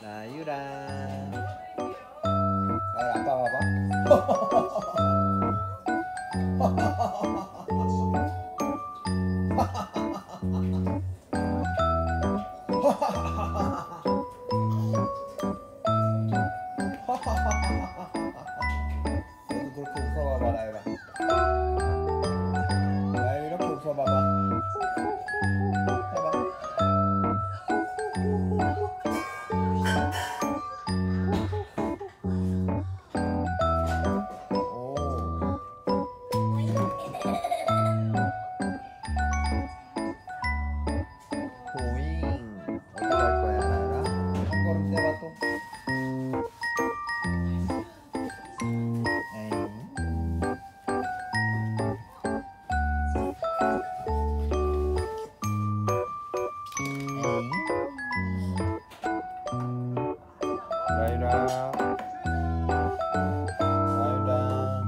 나유라. 나유라 아빠 봐봐. 너도 그렇게 웃어봐봐 나유라. 나유 이렇게 웃어봐봐. 해봐. 고잉. 어디 갈 거야 나유라? 한 걸음 떼봐 또. 나유라, 나유라.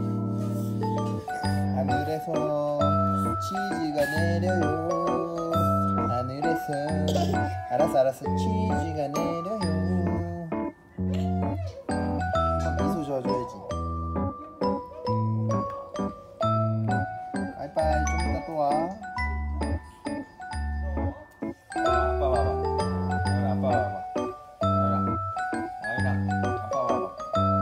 하늘에서 치즈가 내려요. 하늘에서. 알았어 치즈가 내려요. 미소 지어줘야지. 빠이빠이. 좀 이따 또 와. 아빠 봐봐. 나유라 아빠 봐봐. 나유라 아빠 봐봐.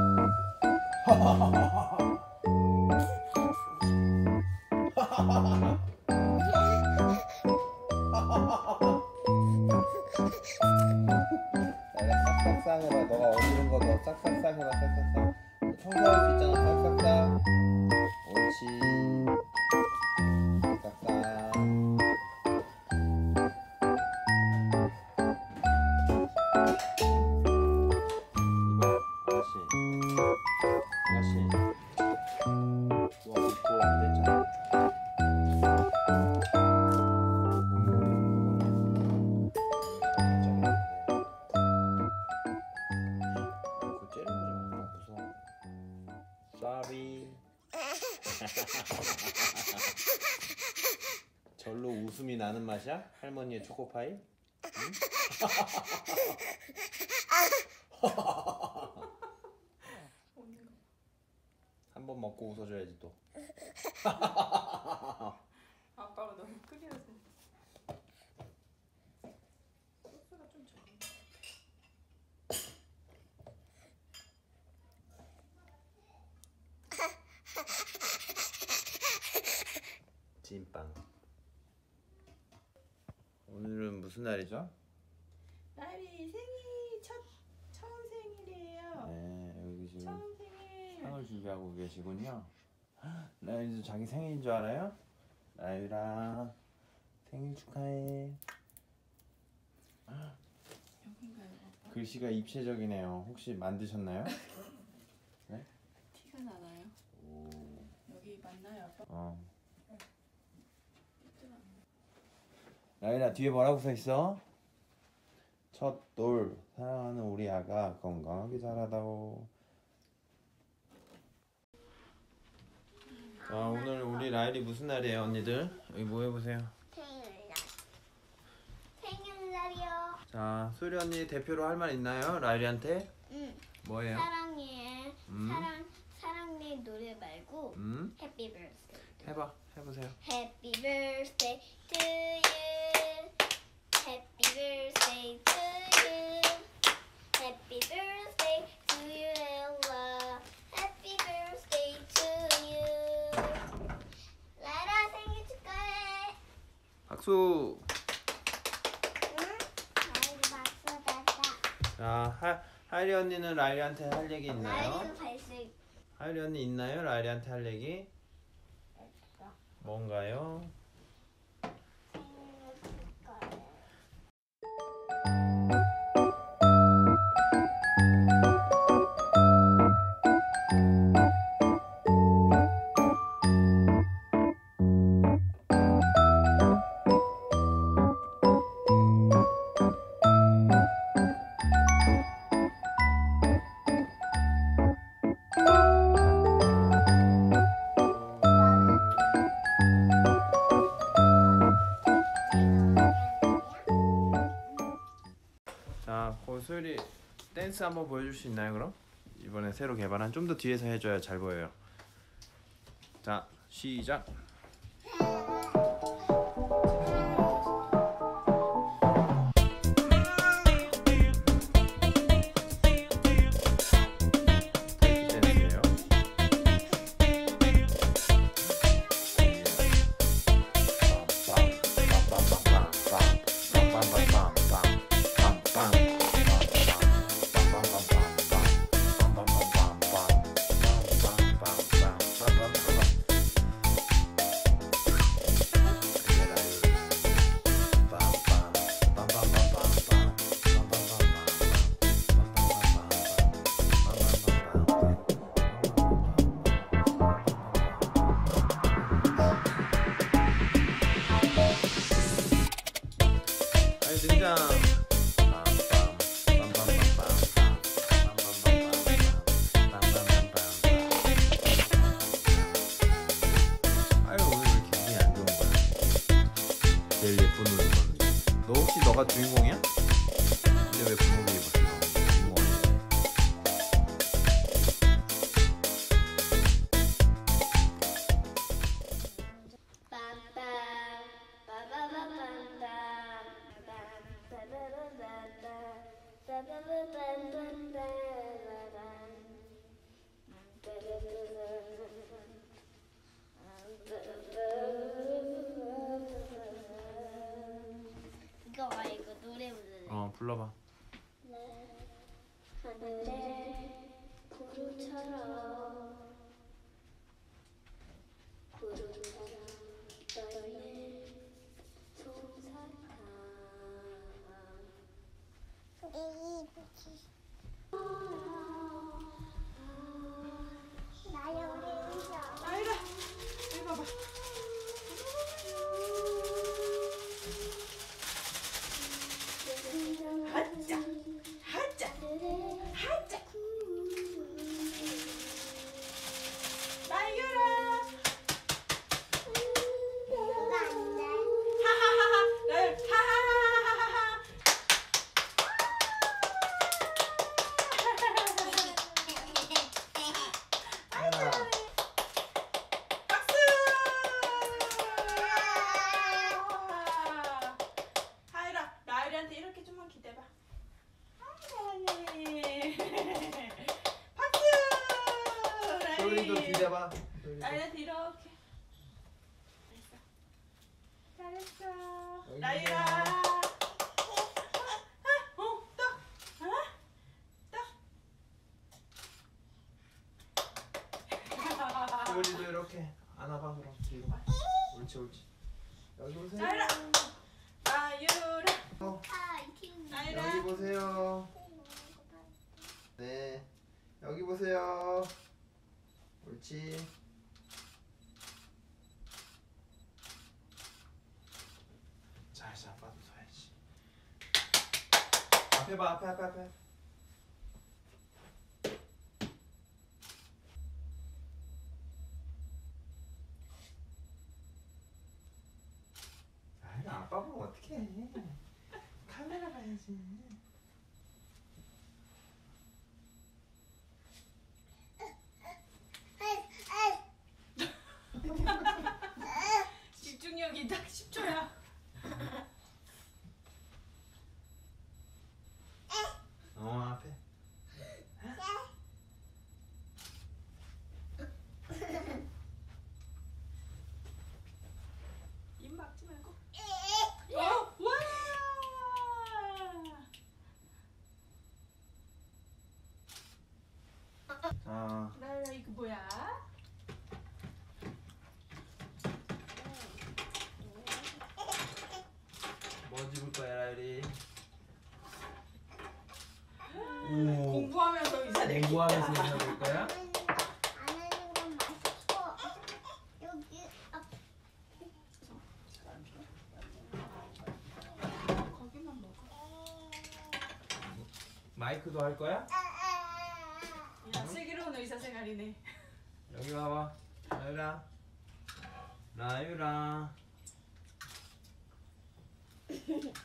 나유라 싹싹싹 해봐. 너가 어지른 거 너 싹싹싹 해봐. 싹싹싹. 청소할 수 있잖아. 싹싹싹. 옳지. 싹싹싹. 아가씨 누가 웃고 앉았잖아. 그거 째는 거잖아. 무서워. Sorry. 절로 웃음이 나는 맛이야? 할머니의 초코파이? 응? 한 번 먹고 웃어줘야지 또. 아빠가 너무 크게 웃어. 소스가 좀 적은 찐빵. 오늘은 무슨 날이죠? 나리 생일 처음 생일이에요. 네, 여기 지금 처음 생일. 상을 준비하고 계시군요. 나유도 자기 생일인 줄 알아요? 나유라 생일 축하해. 여긴가요, 아빠? 글씨가 입체적이네요. 혹시 만드셨나요? 네? 티가 나나요? 오. 여기 맞나요, 아빠? 나유라 뒤에 뭐라고 써있어? 첫돌 사랑하는 우리 아가 건강하게 자라다오. 자, 오늘 우리 라일이 무슨 날이에요 언니들? 여기 뭐 해보세요. 생일날이요. 자, 소리 언니 대표로 할 말 있나요? 라일이한테? 응. 뭐예요? 사랑해 노래 말고 해피 버스데이. 해보세요. 해피 버스데이 to you. 해피 버스데이 to you. 해피 버스데이 to you, Ella. 해피 버스데이 to you. 라라 생일 축하해. 박수. 응? 라이브 박수 받아. 자, 하이리 언니는 라일이한테 할 얘기 있나요? 라이브 발색. 하이리 언니 있나요? 라일이한테 할 얘기? 뭔가요? 생일 축하해. 소율이 댄스 한번 보여줄 수 있나요 그럼? 이번에 새로 개발한 좀 더 뒤에서 해줘야 잘 보여요. 자 시작. 댄스예요. 등장. 아유 오늘 왜 이렇게 기분이 안 좋은 거야? 제일 예쁜 옷 입었는데. 너 혹시 너가 주인공이야? 근데 왜 분홍 입었어? 주인공 아닌데. 이거 말고 노래 부르는. 불러봐. 하늘에 구름처럼 너의 솜사탕 아이라 이거 봐봐. 하자 하자 하자 나유라 하하하하 나유 하하하하하 박수 하이라 나유리한테 이렇게 좀만 기대봐. 잘하네. 박수 소율이도 나유리 기대봐. 나유리한테 이렇게 잘했어 여기 나유라 소율이도 이렇게 안아봐 그럼 뒤로. 옳지 옳지. 여기 보세요. 나유라 나유라 나유라 여기 보세요. 네. 여기 보세요. 옳지. 자 이제 아빠도 서야지. 앞에 봐 앞에. 아니 아빠 보면 어떡해. 카메라 봐야지. 집중력이 딱 10초야. 앞에. 입 막지 말고. 와. 자. 나유라 이거 뭐야? 뭐 집을 거야 라율이? 공부하면서 의사 되기. 공부하면서 인사 볼 거야? 안 하는 건 맛있고 여기 거기만 먹어. 마이크도 할 거야? 야, 슬기로운 의사 생활이네. 여기 와봐. 라율아. 라율아.